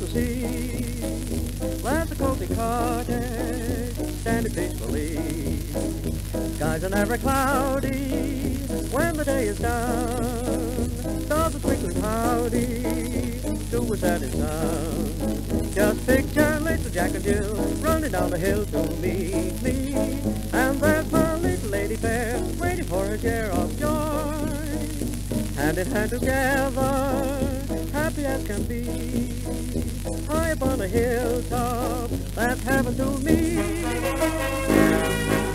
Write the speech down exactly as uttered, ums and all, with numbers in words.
to see. There's a cozy cottage standing peacefully. Skies are never cloudy when the day is done. Stars are twinkling howdy to a setting sun. Just picture little Jack and Jill running down the hill to meet me. And there's my little lady fair waiting for her share of joy. Hand in hand together, happy as can be. High upon a hilltop, that's heaven to me.